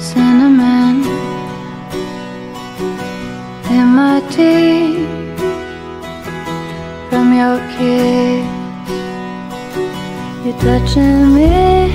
cinnamon in my tea from your kiss. You're touching me,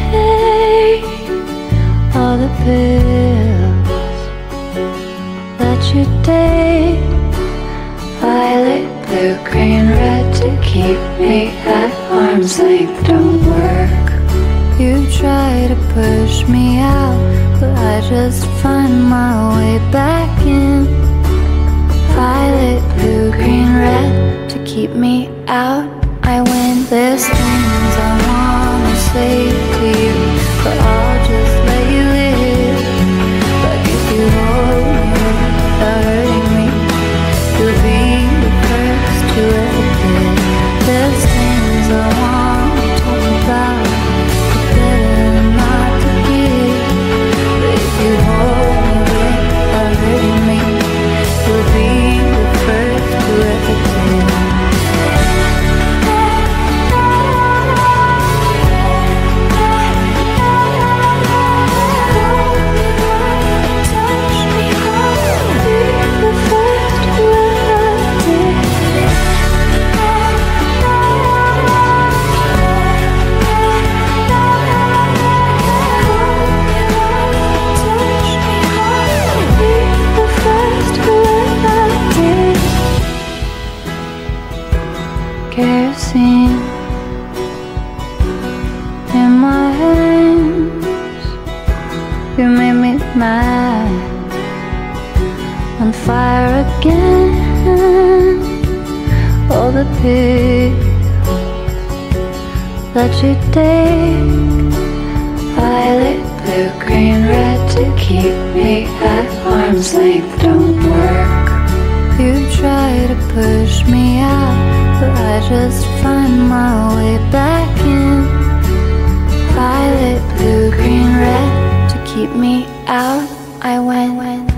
all the pills that you take, violet, blue, green, red, to keep me at arm's length don't work. You try to push me out, but I just find my way back in. Violet, blue, green, red, to keep me out. I win. There's things I wanna say to you, but I'll just let you live. Like if you hold me without hurting me, you'll be the first to admit. There's things I wanna talk about, but better not to give. But if you hold me without hurting me, you'll be the first to admit. Kerosene in my hands, you made me mad, on fire again. All the pills that you take, violet, blue, green, red, to keep me at arm's length don't work. You try to push me out, but I just find my way back in. Violet, blue, green, red, to keep me out. I went.